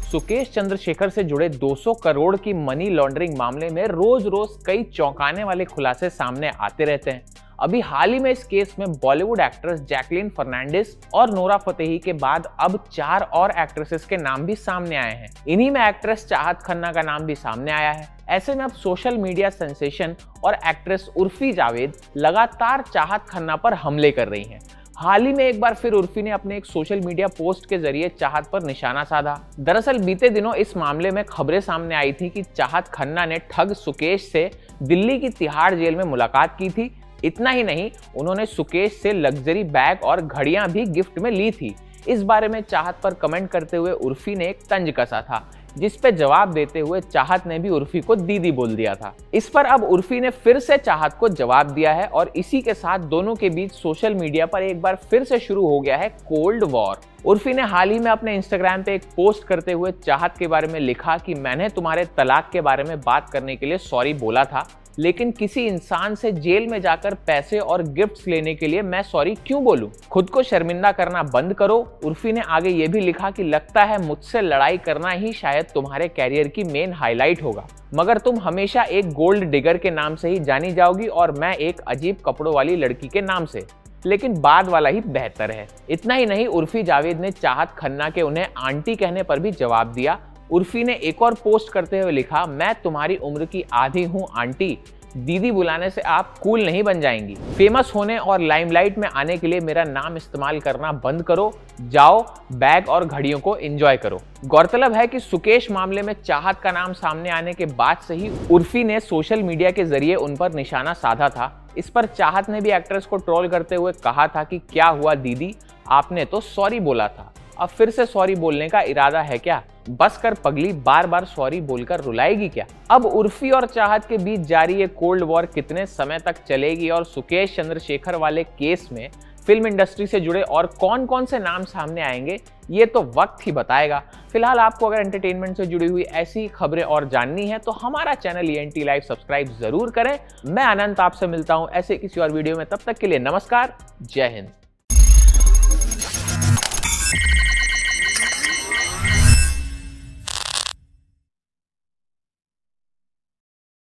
सुकेश चंद्रशेखर से जुड़े 200 करोड़ की मनी लॉन्ड्रिंग मामले में रोज रोज कई चौंकाने वाले खुलासे सामने आते रहते हैं। अभी हाल ही में इस केस में बॉलीवुड एक्ट्रेस जैकलीन फर्नांडिस और नोरा फतेही के बाद अब 4 और एक्ट्रेसेस के नाम भी सामने आए हैं। इन्हीं में एक्ट्रेस चाहत खन्ना का नाम भी सामने आया है। ऐसे में अब सोशल मीडिया सेंसेशन और एक्ट्रेस उर्फी जावेद लगातार चाहत खन्ना पर हमले कर रही हैं। हाल ही में एक बार फिर उर्फी ने अपने एक सोशल मीडिया पोस्ट के जरिए चाहत पर निशाना साधा। दरअसल बीते दिनों इस मामले में खबरें सामने आई थी कि चाहत खन्ना ने ठग सुकेश से दिल्ली की तिहाड़ जेल में मुलाकात की थी। इतना ही नहीं, उन्होंने सुकेश से लग्जरी बैग और घड़ियां भी गिफ्ट में ली थी। इस बारे में चाहत पर कमेंट करते हुए उर्फी ने एक तंज कसा था, जिस पे जवाब देते हुए चाहत ने भी उर्फी को दीदी बोल दिया था। इस पर अब उर्फी ने फिर से चाहत को जवाब दिया है और इसी के साथ दोनों के बीच सोशल मीडिया पर एक बार फिर से शुरू हो गया है कोल्ड वॉर। उर्फी ने हाल ही में अपने इंस्टाग्राम पे एक पोस्ट करते हुए चाहत के बारे में लिखा कि मैंने तुम्हारे तलाक के बारे में बात करने के लिए सॉरी बोला था, लेकिन किसी इंसान से जेल में जाकर पैसे और गिफ्ट्स लेने के लिए मैं सॉरी क्यों बोलूं? खुद को शर्मिंदा करना बंद करो। उर्फी ने आगे ये भी लिखा कि लगता है मुझसे लड़ाई करना ही शायद तुम्हारे कैरियर की मेन हाईलाइट होगा, मगर तुम हमेशा एक गोल्ड डिगर के नाम से ही जानी जाओगी और मैं एक अजीब कपड़ों वाली लड़की के नाम से, लेकिन बाद वाला ही बेहतर है। इतना ही नहीं, उर्फी जावेद ने चाहत खन्ना के उन्हें आंटी कहने पर भी जवाब दिया। उर्फी ने एक और पोस्ट करते हुए लिखा, मैं तुम्हारी उम्र की आधी हूँ आंटी, दीदी बुलाने से आप कूल नहीं बन जाएंगी। फेमस होने और लाइमलाइट में आने के लिए मेरा नाम इस्तेमाल करना बंद करो, जाओ बैग और घड़ियों को एंजॉय करो। गौरतलब है कि सुकेश मामले में चाहत का नाम सामने आने के बाद से ही उर्फी ने सोशल मीडिया के जरिए उन पर निशाना साधा था। इस पर चाहत ने भी एक्ट्रेस को ट्रोल करते हुए कहा था कि क्या हुआ दीदी, आपने तो सॉरी बोला था, अब फिर से सॉरी बोलने का इरादा है क्या? बस कर पगली, बार बार सॉरी बोलकर रुलाएगी क्या? अब उर्फी और चाहत के बीच जारी ये कोल्ड वॉर कितने समय तक चलेगी और सुकेश चंद्रशेखर वाले केस में फिल्म इंडस्ट्री से जुड़े और कौन कौन से नाम सामने आएंगे, ये तो वक्त ही बताएगा। फिलहाल आपको अगर एंटरटेनमेंट से जुड़ी हुई ऐसी खबरें और जाननी है तो हमारा चैनल ENT लाइव सब्सक्राइब जरूर करें। मैं अनंत आपसे मिलता हूं ऐसे किसी और वीडियो में, तब तक के लिए नमस्कार, जय हिंद।